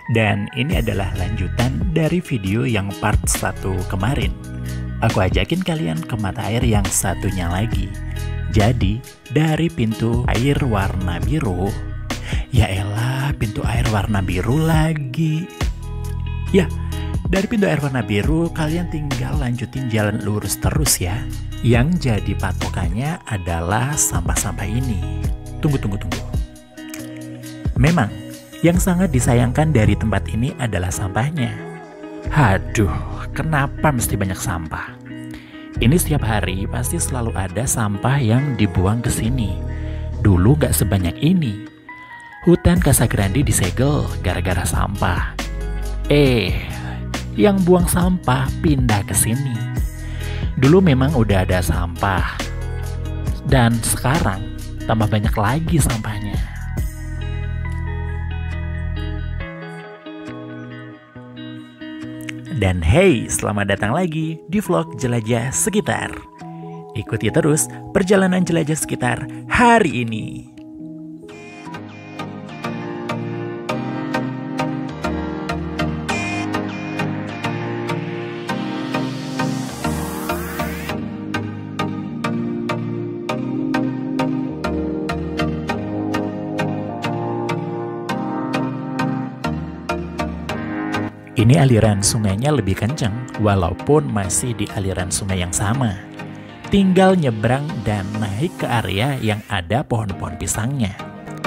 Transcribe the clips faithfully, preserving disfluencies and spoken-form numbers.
Dan ini adalah lanjutan dari video yang part satu kemarin. Aku ajakin kalian ke mata air yang satunya lagi. Jadi, dari pintu air warna biru, ya elah, pintu air warna biru lagi. Ya, dari pintu air warna biru, kalian tinggal lanjutin jalan lurus terus ya. Yang jadi patokannya adalah sampah-sampah ini. Tunggu, tunggu, tunggu. Memang, yang sangat disayangkan dari tempat ini adalah sampahnya. Haduh, kenapa mesti banyak sampah? Ini setiap hari pasti selalu ada sampah yang dibuang ke sini. Dulu gak sebanyak ini. Hutan Casagrande disegel gara-gara sampah. Eh, yang buang sampah pindah ke sini. Dulu memang udah ada sampah. Dan sekarang tambah banyak lagi sampahnya. Dan hey, selamat datang lagi di vlog Jelajah Sekitar. Ikuti terus perjalanan jelajah sekitar hari ini. Ini aliran sungainya lebih kencang, walaupun masih di aliran sungai yang sama. Tinggal nyebrang dan naik ke area yang ada pohon-pohon pisangnya.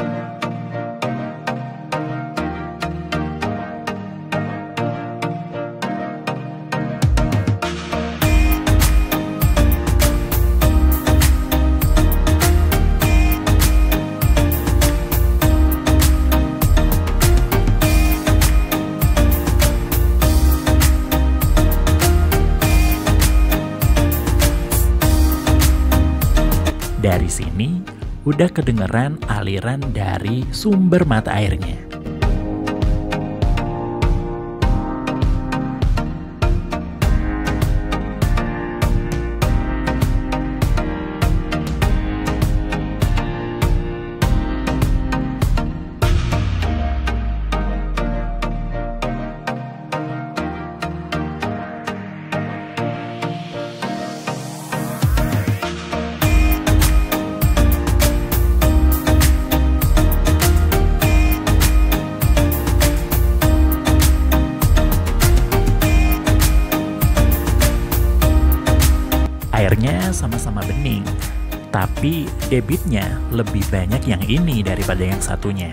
Dari sini, udah kedengeran aliran dari sumber mata airnya. Airnya sama-sama bening, tapi debitnya lebih banyak yang ini daripada yang satunya.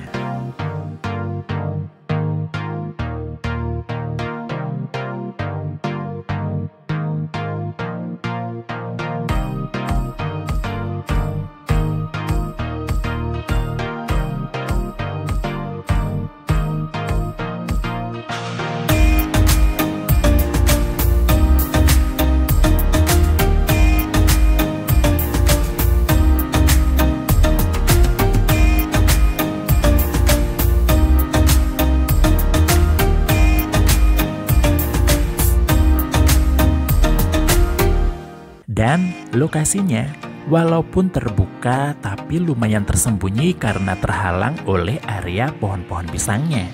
Dan lokasinya walaupun terbuka tapi lumayan tersembunyi karena terhalang oleh area pohon-pohon pisangnya.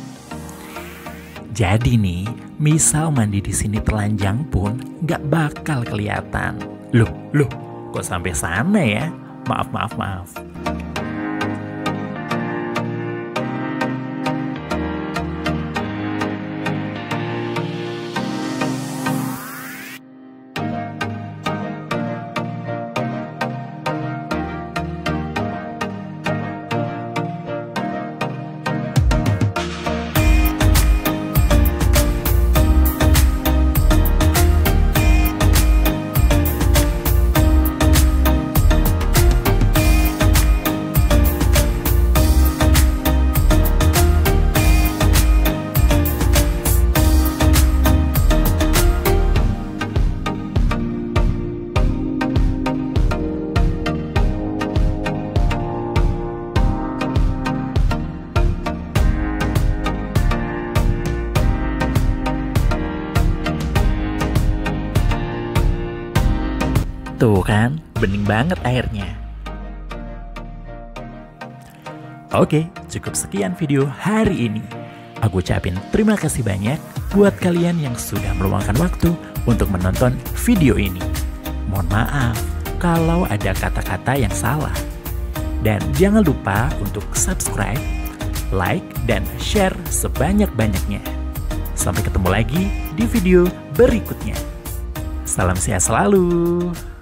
Jadi nih, misal mandi di sini telanjang pun nggak bakal kelihatan. Loh, loh, kok sampai sana ya? Maaf, maaf, maaf. Tuh kan, bening banget airnya. Oke, cukup sekian video hari ini. Aku ucapin terima kasih banyak buat kalian yang sudah meluangkan waktu untuk menonton video ini. Mohon maaf kalau ada kata-kata yang salah. Dan jangan lupa untuk subscribe, like, dan share sebanyak-banyaknya. Sampai ketemu lagi di video berikutnya. Salam sehat selalu.